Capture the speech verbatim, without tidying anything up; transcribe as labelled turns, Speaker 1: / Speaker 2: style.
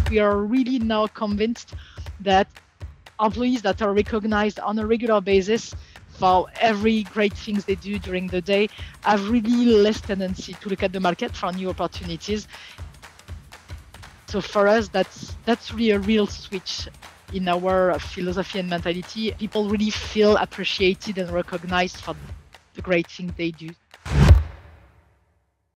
Speaker 1: we are really now convinced that employees that are recognized on a regular basis for every great things they do during the day have really less tendency to look at the market for new opportunities. So for us, that's that's really a real switch in our philosophy and mentality. People really feel appreciated and recognized for the great things they do.